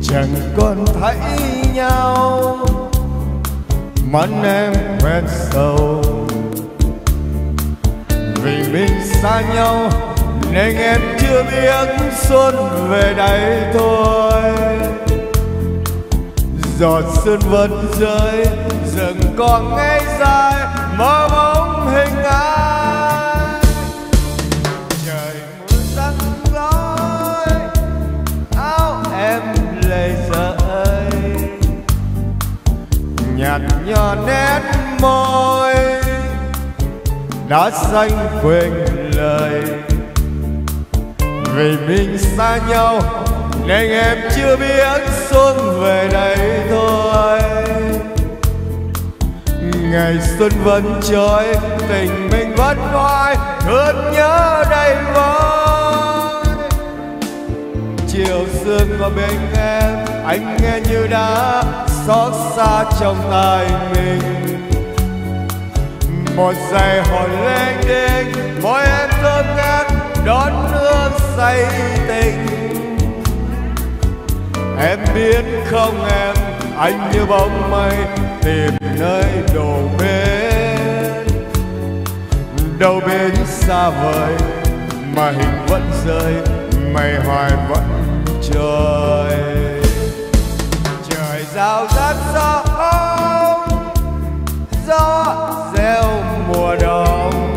chẳng còn thấy nhau, mắt em quen sâu. Vì mình xa nhau nên em chưa biết xuân về đây thôi. Giọt sương vẫn rơi, rừng còn ngây dài mơ bóng hình ai. Trời mưa răng rối, áo em lệ rơi, nhạt nhòa nét môi đã xanh quên lời. Vì mình xa nhau nên em chưa biết xuân về đây thôi. Ngày xuân vẫn trôi, tình mình vẫn hoài, thương nhớ đây vơi. Chiều sương ở bên em, anh nghe như đã xót xa trong tai mình. Một giây hồn lên đêm, môi em thơm ngát đón hương say tình. Em biết không em, anh như bóng mây tìm nơi đổ bên. Đâu bên xa vời mà hình vẫn rơi, mây hoài vẫn trôi. Trời rào rát gió hông, gió reo mùa đông.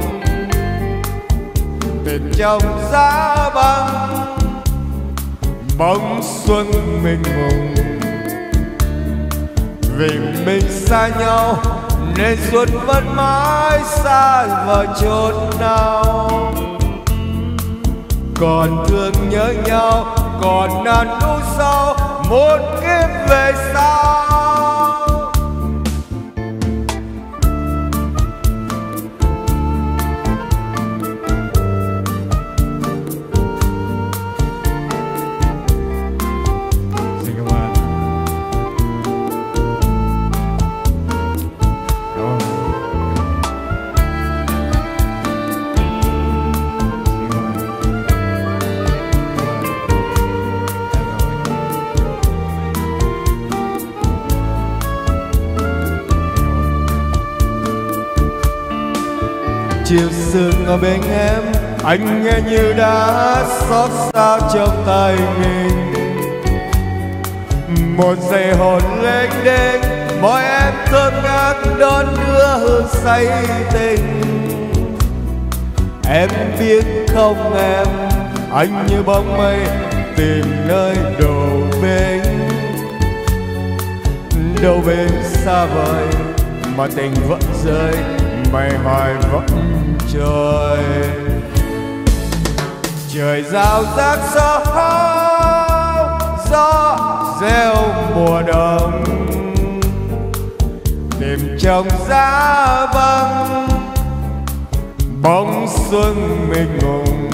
Tình trong giá băng, bóng xuân mình mùng. Vì mình xa nhau nên xuân vẫn mãi xa vào chốn nào. Còn thương nhớ nhau, còn nàn nỗi sau một kiếp về sau. Chiều sương ở bên em, anh nghe như đã xót xa trong tay mình. Một giây hồn lênh đênh, môi em thơm ngát đón đưa hương say tình. Em biết không em, anh như bóng mây tìm nơi đổ bên. Đâu bên xa vời mà tình vẫn rơi, mây hoài vẫn trôi. Trời rào rác gió hông, gió reo mùa đông. Tìm trong giá băng, bóng xuân mình mùng.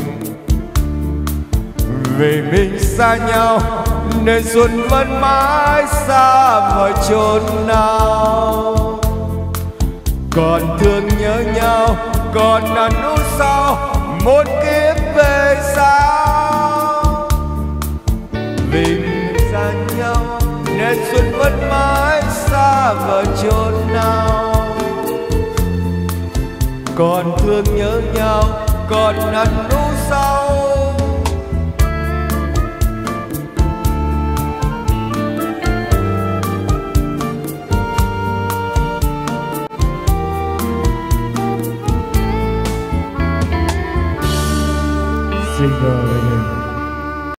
Vì mình xa nhau nên xuân vẫn mãi xa vào chốn nào. Còn thương nhớ nhau, còn nàn nỗi sau một kiếp về sau. Vì mình xa nhau nên xuân vẫn mãi xa vào chốn nào. Còn thương nhớ nhau, còn nàn nỗi